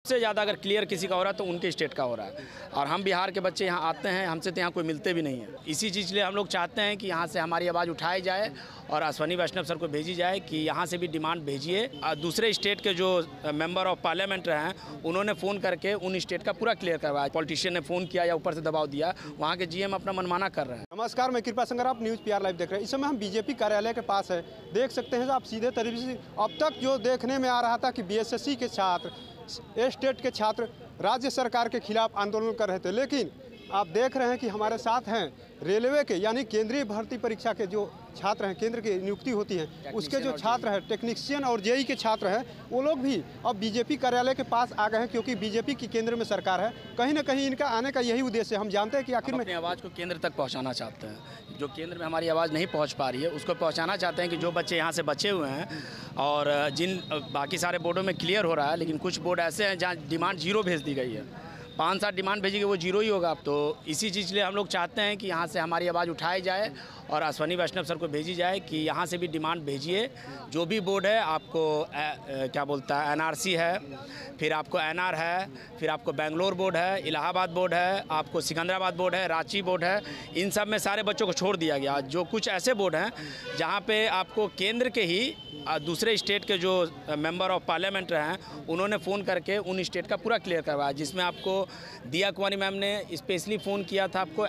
सबसे ज़्यादा अगर क्लियर किसी का हो रहा है तो उनके स्टेट का हो रहा है। और हम बिहार के बच्चे यहाँ आते हैं, हमसे तो यहाँ कोई मिलते भी नहीं है। इसी चीज़ के लिए हम लोग चाहते हैं कि यहाँ से हमारी आवाज़ उठाई जाए और अश्विनी वैष्णव सर को भेजी जाए कि यहाँ से भी डिमांड भेजिए। दूसरे स्टेट के जो मेंबर ऑफ पार्लियामेंट हैं उन्होंने फ़ोन करके उन स्टेट का पूरा क्लियर करवाया। पॉलिटिशियन ने फ़ोन किया या ऊपर से दबाव दिया, वहाँ के जीएम अपना मनमाना कर रहे हैं। नमस्कार, मैं कृपा संगर, आप न्यूज़ PR लाइव देख रहे हैं। इस समय हम बीजेपी कार्यालय के पास है। देख सकते हैं आप सीधे तरीके से अब तक जो देखने में आ रहा था कि BSSC के छात्र, स्टेट के छात्र राज्य सरकार के खिलाफ आंदोलन कर रहे थे, लेकिन आप देख रहे हैं कि हमारे साथ हैं रेलवे के यानी केंद्रीय भर्ती परीक्षा के जो छात्र हैं, केंद्र की नियुक्ति होती है उसके जो छात्र हैं, टेक्नीशियन और JEE के छात्र हैं, वो लोग भी अब बीजेपी कार्यालय के पास आ गए हैं क्योंकि बीजेपी की केंद्र में सरकार है। कहीं ना कहीं इनका आने का यही उद्देश्य है। हम जानते हैं कि आखिर में अपनी आवाज़ को केंद्र तक पहुँचाना चाहते हैं। जो केंद्र में हमारी आवाज़ नहीं पहुँच पा रही है उसको पहुँचाना चाहते हैं कि जो बच्चे यहाँ से बचे हुए हैं और जिन बाकी सारे बोर्डों में क्लियर हो रहा है, लेकिन कुछ बोर्ड ऐसे हैं जहाँ डिमांड 0 भेज दी गई है। 5-7 डिमांड भेजी गई, वो 0 ही होगा। तो इसी चीज़ के लिए हम लोग चाहते हैं कि यहाँ से हमारी आवाज़ उठाई जाए और अश्विनी वैष्णव सर को भेजी जाए कि यहाँ से भी डिमांड भेजिए। जो भी बोर्ड है आपको क्या बोलता है, NRC है, फिर आपको NR है, फिर आपको बेंगलोर बोर्ड है, इलाहाबाद बोर्ड है, आपको सिकंदराबाद बोर्ड है, रांची बोर्ड है, इन सब में सारे बच्चों को छोड़ दिया गया। जो कुछ ऐसे बोर्ड हैं जहाँ पे आपको केंद्र के ही दूसरे स्टेट के जो मेंबर ऑफ पार्लियामेंट हैं उन्होंने फ़ोन करके उन स्टेट का पूरा क्लियर करवाया, जिसमें आपको दिया कुमारी मैम ने स्पेशली फ़ोन किया था आपको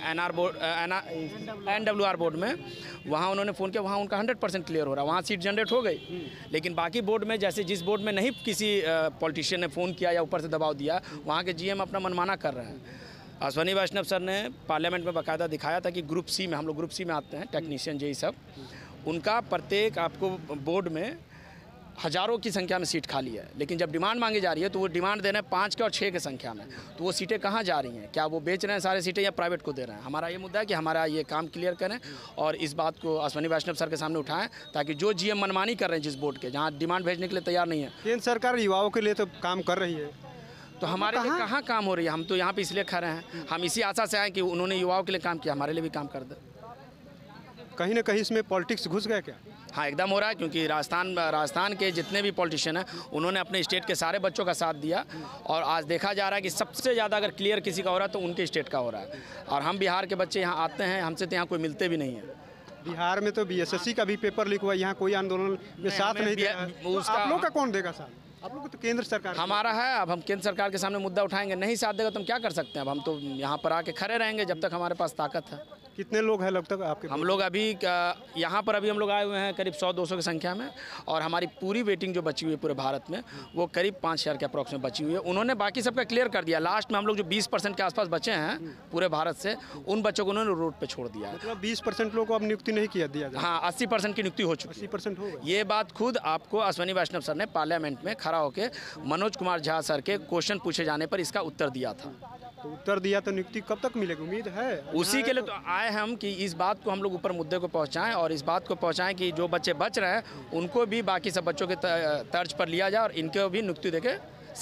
NWR बोर्ड में। वहाँ उन्होंने फ़ोन किया, वहाँ उनका 100% क्लियर हो रहा, वहाँ सीट जनरेट हो गई। लेकिन बाकी बोर्ड में जैसे जिस बोर्ड में नहीं किसी पॉलिटिशियन ने फ़ोन किया या ऊपर से दबाव दिया, वहाँ के GM अपना मनमाना कर रहे हैं। अश्विनी वैष्णव सर ने पार्लियामेंट में बाकायदा दिखाया था कि ग्रुप C में, हम लोग ग्रुप C में आते हैं, टेक्नीशियन JEE सब, उनका प्रत्येक आपको बोर्ड में हज़ारों की संख्या में सीट खाली है। लेकिन जब डिमांड मांगी जा रही है तो वो डिमांड दे रहे हैं 5 के और 6 की संख्या में। तो वो सीटें कहाँ जा रही हैं? क्या वो बेच रहे हैं सारी सीटें या प्राइवेट को दे रहे हैं? हमारा ये मुद्दा है कि हमारा ये काम क्लियर करें और इस बात को अश्विनी वैष्णव सर के सामने उठाएं, ताकि जो GM मनमानी कर रहे हैं जिस बोर्ड के, जहाँ डिमांड भेजने के लिए तैयार नहीं है। केंद्र सरकार युवाओं के लिए तो काम कर रही है, तो हमारे लिए कहाँ काम हो रही है? हम तो यहाँ पे इसलिए खड़े हैं, हम इसी आशा से आए कि उन्होंने युवाओं के लिए काम किया, हमारे लिए भी काम कर दे। कहीं ना कहीं इसमें पॉलिटिक्स घुस गया क्या? हाँ, एकदम हो रहा है, क्योंकि राजस्थान के जितने भी पॉलिटिशियन हैं उन्होंने अपने स्टेट के सारे बच्चों का साथ दिया और आज देखा जा रहा है कि सबसे ज़्यादा अगर क्लियर किसी का हो रहा है तो उनके स्टेट का हो रहा है। और हम बिहार के बच्चे यहाँ आते हैं, हमसे तो यहाँ कोई मिलते भी नहीं है। बिहार में तो BSSC का भी पेपर लीक हुआ, यहाँ कोई आंदोलन में साथ नहीं दिया। आप लोग का कौन देगा साथ? आप लोग तो केंद्र सरकार हमारा है। अब हम केंद्र सरकार के सामने मुद्दा उठाएंगे, नहीं साथ देगा तो हम क्या कर सकते हैं? अब हम तो यहाँ पर आके खड़े रहेंगे जब तक हमारे पास ताकत है। कितने लोग हैं लगभग आपके? हम लोग अभी यहाँ पर अभी हम लोग आए हुए हैं करीब 100-200 की संख्या में, और हमारी पूरी वेटिंग जो बची हुई है पूरे भारत में वो करीब 5000 के अप्रॉक्स में बची हुई है। उन्होंने बाकी सबका क्लियर कर दिया। लास्ट में हम लोग जो 20% के आसपास बचे हैं पूरे भारत से, उन बच्चों को उन्होंने रोड पे छोड़ दिया है। मतलब 20% लोगों को अब नियुक्ति नहीं किया दिया जाए? हाँ, 80% की नियुक्ति हो चुकी है। 80% हो गई। ये बात खुद आपको अश्विनी वैष्णव सर ने पार्लियामेंट में खड़ा होकर मनोज कुमार झा सर के क्वेश्चन पूछे जाने पर इसका उत्तर दिया था। तो उत्तर दिया तो नियुक्ति कब तक मिलेगी? उम्मीद है उसी के लिए तो आए हम कि इस बात को हम लोग ऊपर मुद्दे को पहुंचाएं और इस बात को पहुंचाएं कि जो बच्चे बच रहे हैं उनको भी बाकी सब बच्चों के तर्ज पर लिया जाए और इनको भी नियुक्ति देके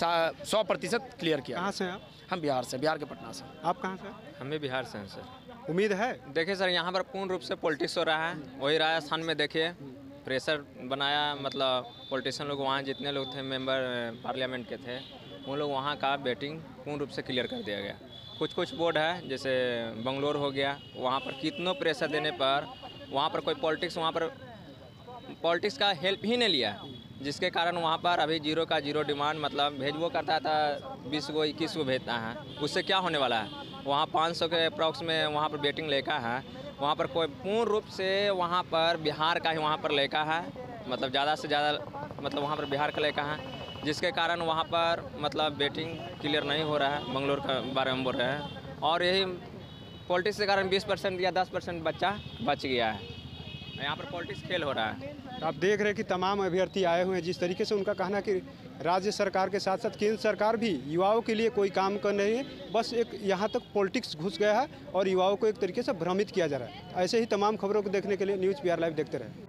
100% क्लियर किया। कहाँ से हैं आप? हम बिहार से, बिहार के पटना से। आप कहाँ से? हम भी बिहार से हैं सर। उम्मीद है? देखिए सर, यहाँ पर पूर्ण रूप से पॉलिटिक्स हो रहा है। वही राजस्थान में देखिए प्रेशर बनाया, मतलब पॉलिटिशियन लोग वहाँ जितने लोग थे मेंबर पार्लियामेंट के थे, वो लोग वहाँ का बैटिंग पूर्ण रूप से क्लियर कर दिया गया। कुछ बोर्ड है जैसे बेंगलोर हो गया, वहाँ पर कितनों प्रेशर देने पर वहाँ पर कोई वहाँ पर पॉलिटिक्स का हेल्प ही नहीं लिया, जिसके कारण वहाँ पर अभी 0 का 0 डिमांड, मतलब भेजबो करता था 20 को 21 को भेजता है। उससे क्या होने वाला है? वहाँ 500 के अप्रॉक्स में वहाँ पर बैटिंग लेका है। वहाँ पर कोई पूर्ण रूप से वहाँ पर बिहार का ही वहाँ पर लेका है, मतलब ज़्यादा से ज़्यादा मतलब वहाँ पर बिहार का लेका है, जिसके कारण वहाँ पर मतलब बैटिंग क्लियर नहीं हो रहा है। बेंगलोर का बारे में बोल रहे हैं और यही पॉलिटिक्स के कारण 20% या 10% बच्चा बच गया है। यहाँ पर पॉलिटिक्स खेल हो रहा है। आप देख रहे हैं कि तमाम अभ्यर्थी आए हुए हैं। जिस तरीके से उनका कहना कि राज्य सरकार के साथ साथ केंद्र सरकार भी युवाओं के लिए कोई काम कर नहीं है, बस एक यहाँ तक पॉलिटिक्स घुस गया है और युवाओं को एक तरीके से भ्रमित किया जा रहा है। ऐसे ही तमाम खबरों को देखने के लिए न्यूज़ PR लाइव देखते रहें।